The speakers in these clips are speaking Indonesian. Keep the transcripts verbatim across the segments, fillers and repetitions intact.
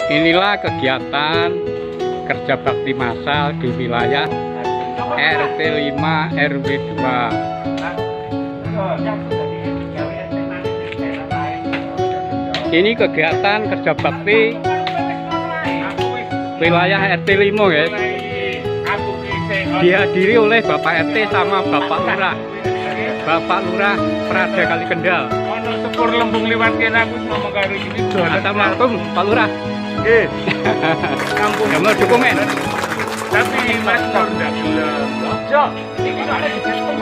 Inilah kegiatan kerja bakti massal di wilayah R T lima R W dua. Ini kegiatan kerja bakti wilayah R T lima, guys. Dihadiri oleh Bapak R T sama Bapak Lurah. Bapak Lurah Prada Kali Kendal. Ono sepur lembung liwat kene aku ngomong karo iki. Assalamualaikum Pak Lurah. Nggih. Kampung Gambar dokumen. Tapi Mas kok ndak gelem. Yo, iki kok ada diskon.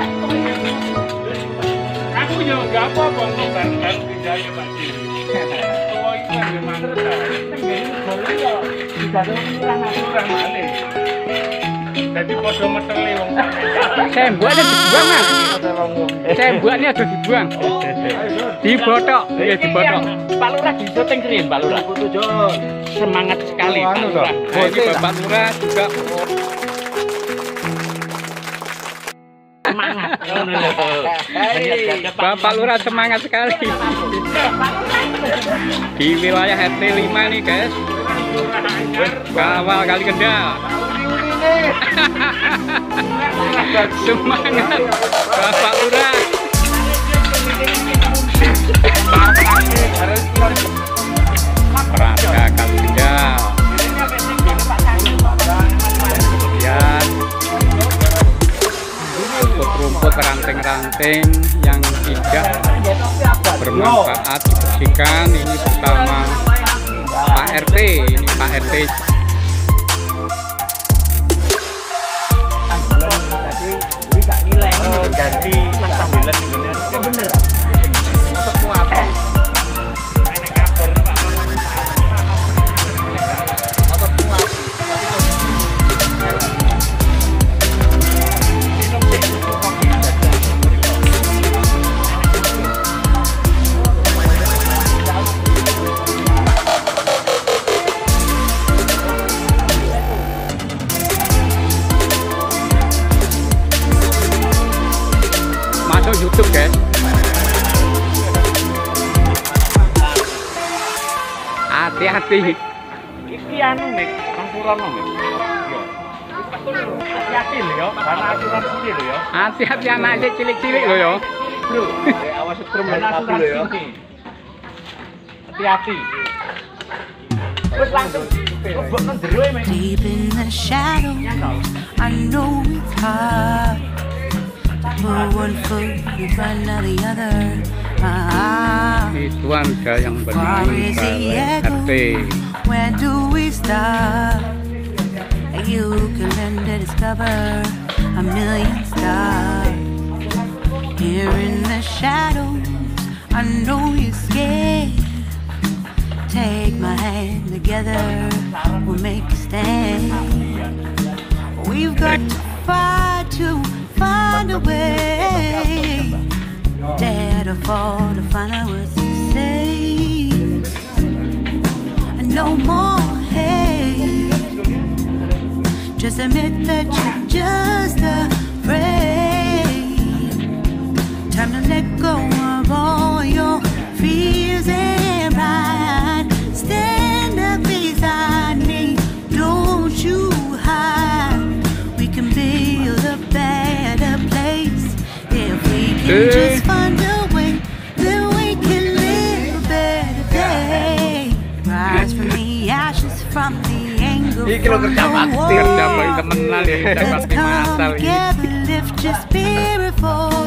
Aku yo enggak apa-apa ngomong kan pindahe Pak Ji. Oh, iki kan manter ta. Ngene golek yo dikado kurang aturan malih. Jadi podo meteli wong sampeyan. Semboknya dibuang, Mas. Semboknya ada dibuang. Dibotok, ya dibotok. Pak Lurah di syuting keren, Pak Lurah. Semangat sekali, Pak Lurah. Nah, ini Bapak Lurah juga Semangat. Bapak Lurah semangat sekali. Di wilayah R T lima nih, guys. Kawal Kali Kendal. Semangat Bapak Lurah. Prada Kali Kendal. Kemudian rumput-rumput ranting-ranting yang tidak bermanfaat dibersihkan. Ini bersama Pak R T. Ini Pak R T. Ganti mas sambilan bener. Bener. Untuk muatan. Enek kabar Pak. Untuk muat. Masuk YouTube, guys. Hati-hati. Iki anu Mek, angsuran Mek. Yo. Hati-hati lho yo, karena aturan iki lho yo. Hati-hati anak cilik-cilik loh ya. Bro, awas setrum hati lho yo. Hati-hati. Wes langsung kebok nang jero Mek. Deep in the shadows, I know it's hard to put one foot in front of the other. Ah, Ituan dia yang far bernama is the R T. echo? Where do we start? You can learn to discover a million stars. Here in the shadows, I know you're scared. Take my hand, together we'll make a stand. We've got to fight to find a way. Dare to fall to find out what to say. No more hate. Just admit that you're just afraid. Time to let go of all your fears and pride. Stand up beside me, don't you hide. We can build a better place if we can just find a way. Then we can live a better day. Rise from the ashes, from the anger, from the war. Kerja bakti temenan ya, kerja bakti massal ini. Together, lift your spirit forward.